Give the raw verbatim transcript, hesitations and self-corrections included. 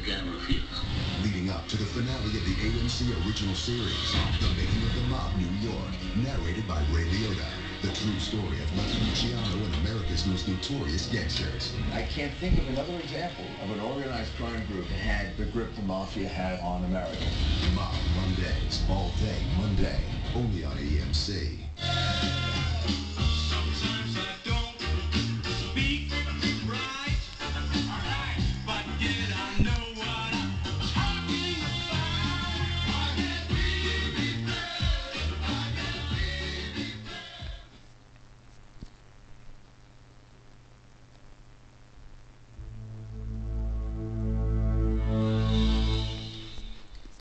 camera feels. Leading up to the finale of the A M C original series, The Making of the Mob New York, narrated by Ray Liotta. The true story of Lucky Luciano and America's most notorious gangsters. I can't think of another example of an organized crime group that had the grip the Mafia had on America. Mob Mondays, all day Monday, only on A M C.